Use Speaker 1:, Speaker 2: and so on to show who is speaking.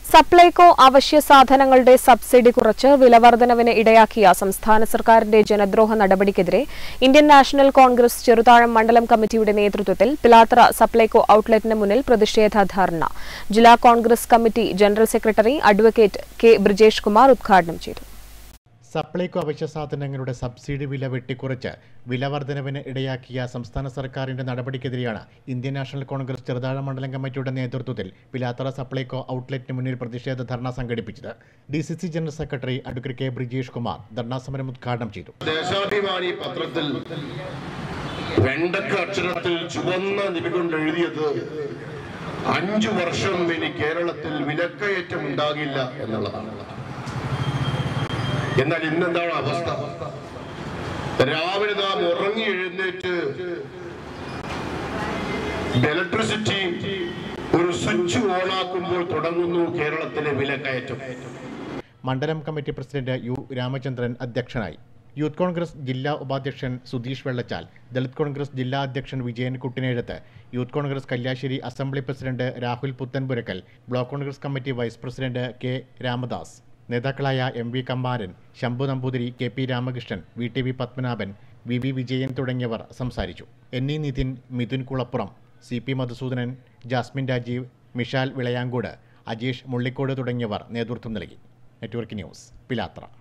Speaker 1: സപ്ലൈകോ അവശ്യ സാധനങ്ങളുടെ സബ്സിഡി കുറച്ച് വിലവർധനവിന് ഇടയാക്കിയ സംസ്ഥാന സർക്കാരിന്റെ ജനദ്രോഹ നടപടിക്കെതിരെ ഇന്ത്യൻ നാഷണൽ കോൺഗ്രസ് ചെറുതാഴം മണ്ഡലം കമ്മിറ്റിയുടെ നേതൃത്വത്തിൽ പിലാത്തറ സപ്ലൈകോ ഔട്ട്ലെറ്റിന് മുന്നിൽ പ്രതിഷേധ ധർണ ജില്ലാ Congress committee general secretary advocate K Brijesh Kumar ഉദ്ഘാടനം ചെയ്തു.
Speaker 2: സപ്ലൈകോ അവശ്യ സാധനങ്ങളുടെ സബ്സിഡി വില വെട്ടിക്കുറച്ച് വിലവർധനവിന് ഇടയാക്കിയ സംസ്ഥാന സർക്കാരിന്റെ നടപടിക്കെതിരെയാണ് ഇന്ത്യൻ നാഷണൽ കോൺഗ്രസ് ചെറുതാഴം മണ്ഡലം കമ്മിറ്റിയുടെ നേതൃത്വത്തിൽ പിലാത്തറ സപ്ലൈകോ ഔട്ട്ലെറ്റിന് മുന്നിൽ പ്രതിഷേധ ധർണ സംഘടിപ്പിച്ചത്. DCC general secretary advocate K Brijesh Kumar dharna സമരം ഉദ്ഘാടനം ചെയ്തു.
Speaker 3: ദേശാഭിമാനി പത്രത്തിൽ വെണ്ടക്ക അക്ഷരത്തിൽ ചുവന്ന നിബി കൊണ്ട് എഴുതിയത് 5 വർഷം ഇനി കേരളത്തിൽ വിലക്കയറ്റം ഉണ്ടാകില്ല എന്നുള്ളതാണ്. എന്നാൽ ഇന്നെന്താണ് അവസ്ഥ? രാവിലെ നാം ഉറങ്ങി എഴുന്നേറ്റ് ഇലക്ട്രിസിറ്റി ഒരു സ്വിച്ച് ഓണാക്കുമ്പോൾ തുടങ്ങുന്നു കേരളത്തിലെ വിലക്കയറ്റം.
Speaker 2: മണ്ഡലം കമ്മിറ്റി പ്രസിഡന്റ് U രാമചന്ദ്രൻ അധ്യക്ഷനായി. യൂത്ത് കോൺഗ്രസ് ജില്ലാ ഉപാധ്യക്ഷൻ സുധീഷ് വെള്ളച്ചാൽ, ദളിത് കോൺഗ്രസ് ജില്ലാ അധ്യക്ഷൻ Vijayan Kuttinezhuth, youth Congress Kalliasseri assembly president Rahul Puthanpurakkal, block Congress committee vice president K Ramadas, നേതാക്കളായ MV Kammaran, Shambhu Namboothiri, KP Ramakrishnan, VTV Padmanabhan, VV Vijayan തുടങ്ങിയവർ സംസാരിച്ചു. NE നിതിൻ, മിഥുൻ കുളപ്പുറം, CP മധുസൂദനൻ, ജാസ്മിൻ രാജീവ്, മിഷാൽ വിളയാങ്കോട്, അജീഷ് മുള്ളിക്കോട് തുടങ്ങിയവർ നേതൃത്വം നൽകി. Network news, Pilathara.